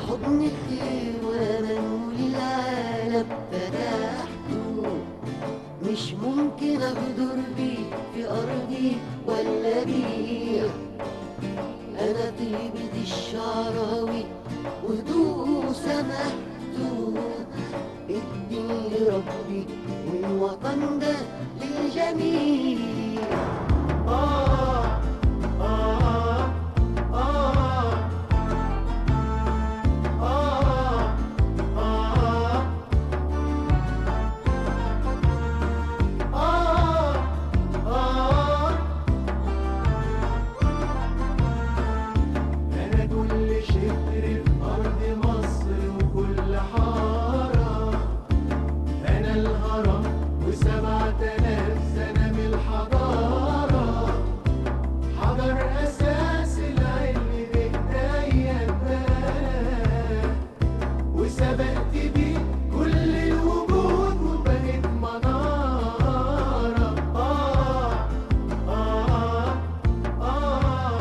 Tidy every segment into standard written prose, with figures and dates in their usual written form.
حضن كتير وأمل للعالم فتحته، مش ممكن أغدر بيه في أرضي ولا بيه. أنا طيبة الشعراوي وهدوء سمحته، اديني ربي والوطن ده للجميع. آه آه آه آه آه آه. أنا كل شبر في أرض مصر وكل حارة، أنا الهرم و7000 سنة من الحضارة، حجر أساس العلم بإيديا اتبنى، وسبقت بيه كل الوجود وبقيت منارة. آه آه آه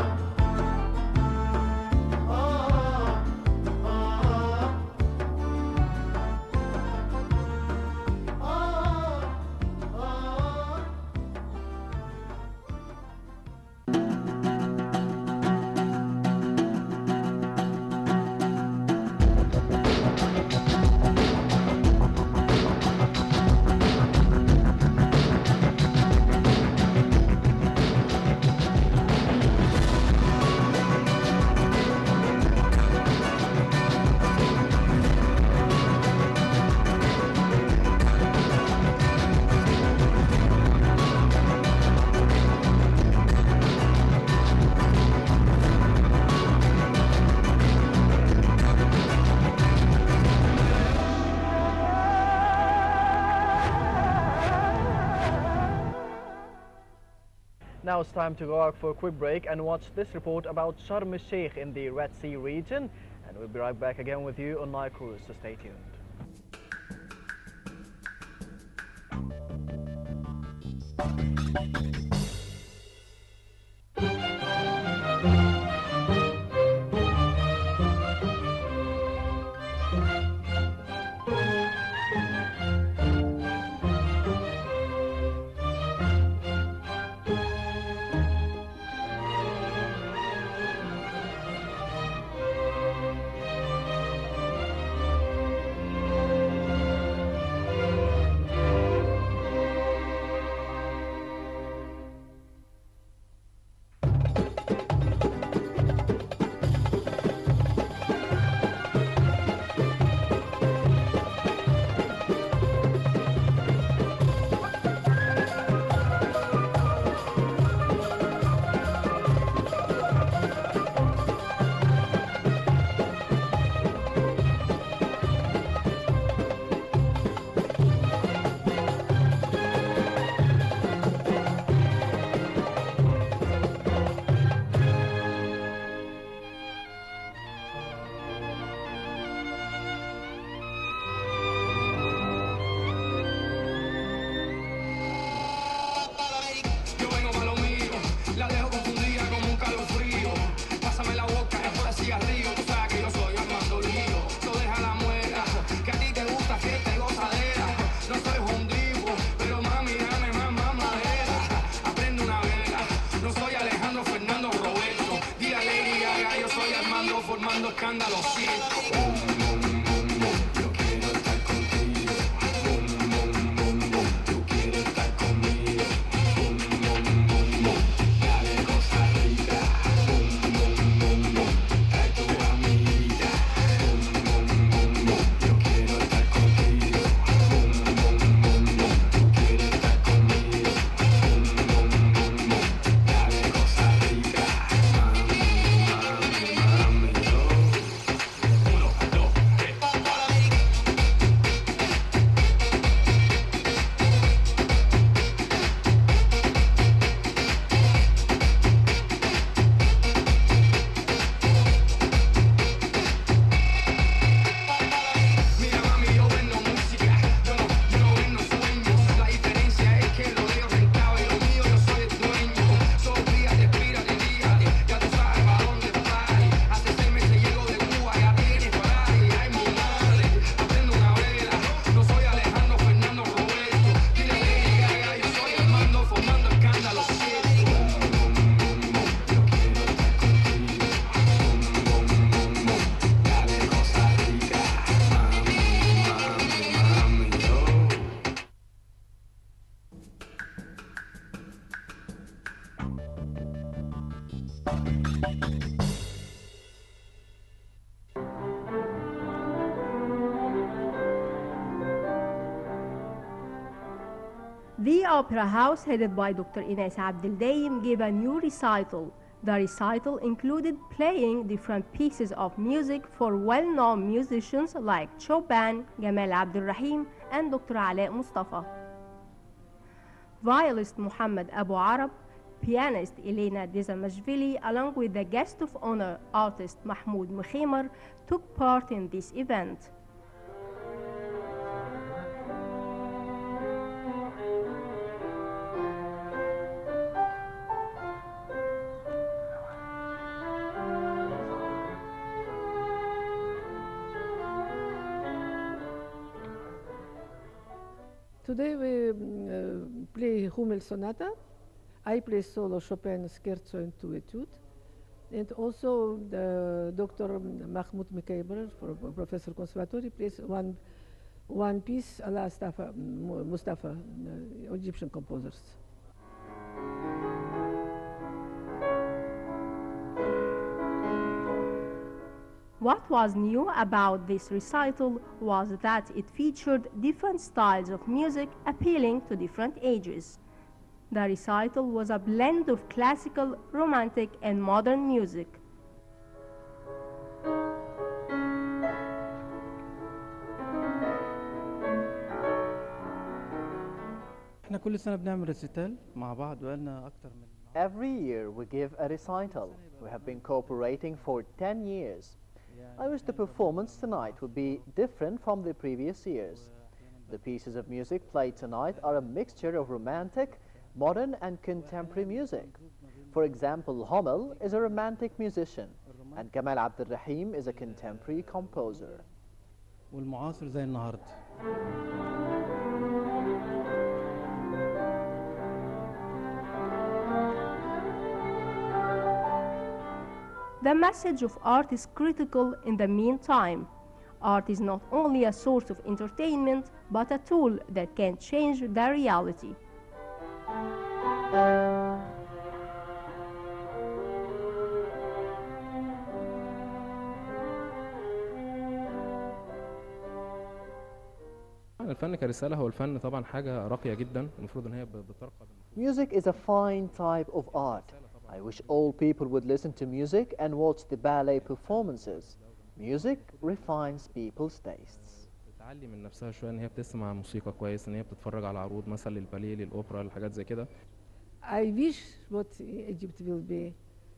Now it's time to go out for a quick break and watch this report about Sharm el-Sheikh in the Red Sea region. And we'll be right back again with you on Nile Cruise, so stay tuned. The Opera House, headed by Dr. Ines Abdeldaim, gave a new recital. The recital included playing different pieces of music for well-known musicians like Chopin, Gamal Abdel Rahim, and Dr. Alaa Mustafa. Violist Muhammad Abu Arab, pianist Elena Dezamashvili, along with the guest of honor artist Mahmoud Mukhimer, took part in this event. Today we play Hummel Sonata. I play solo Chopin Scherzo and Two Etude. And also the Dr. Mahmoud Mukhimer, Professor Conservatory, plays one piece ala Mustafa, Egyptian composers. What was new about this recital was that it featured different styles of music appealing to different ages. The recital was a blend of classical, romantic, and modern music. احنا كل سنة بنعمل ريسيتال مع بعض بقالنا أكتر من Every year we give a recital. We have been cooperating for 10 years. I wish the performance tonight would be different from the previous years. The pieces of music played tonight are a mixture of romantic, modern and contemporary music. For example, Hummel is a romantic musician and Gamal Abdel Rahim is a contemporary composer. والمعاصر زي النهاردة. The message of art is critical in the meantime. Art is not only a source of entertainment, but a tool that can change the reality. الفن كرسالة هو الفن طبعا حاجة راقية جدا المفروض ان هي بترقى. Music is a fine type of art. I wish all people would listen to music and watch the ballet performances. Music refines people's tastes. بتعلي من نفسها شوية ان هي بتسمع موسيقى كويس ان هي بتتفرج على عروض مثلا للباليه للأوبرا لحاجات زي كده. I wish what Egypt will be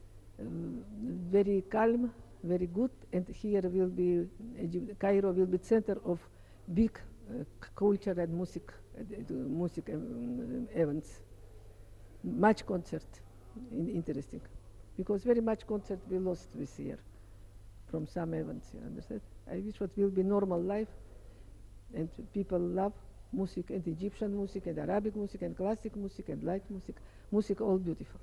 very calm, very good, and here will be Cairo will be center of big culture and music events. Much concert, interesting, because very much concert we lost this year from some events. You understand? I wish what will be normal life, and people love music and Egyptian music and Arabic music and classic music and light music all beautiful.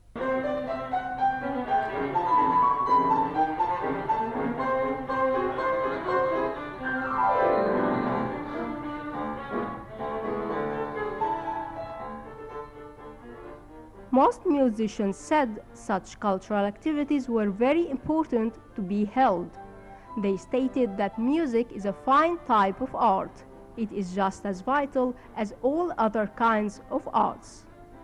Most musicians said such cultural activities were very important to be held. They stated that music is a fine type of art. It is just as vital as all other kinds of arts.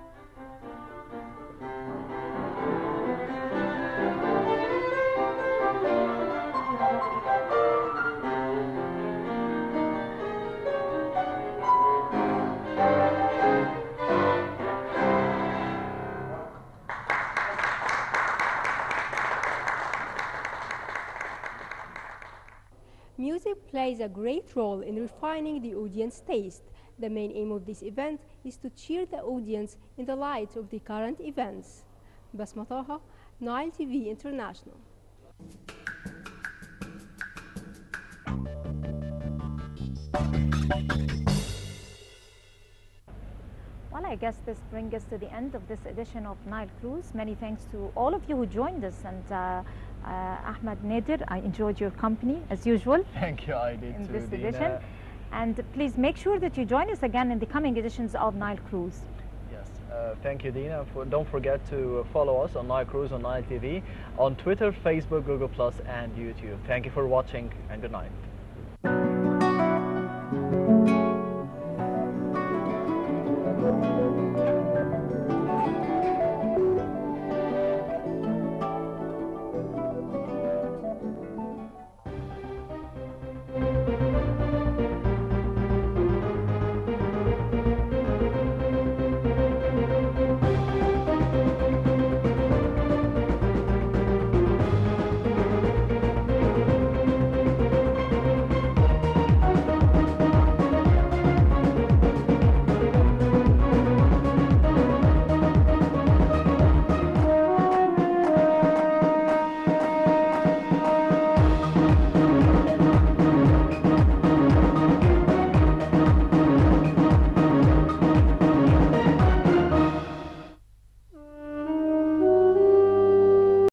Music plays a great role in refining the audience taste. The main aim of this event is to cheer the audience in the light of the current events. Basma Taha, Nile TV International. Well, I guess this brings us to the end of this edition of Nile Cruise. Many thanks to all of you who joined us, and Ahmed Nader, I enjoyed your company as usual. Thank you, I did in too, this Dina. edition. And please make sure that you join us again in the coming editions of Nile Cruise. Yes, thank you, Dina. Don't forget to follow us on Nile Cruise on Nile TV, on Twitter, Facebook, Google+, and YouTube. Thank you for watching, and good night.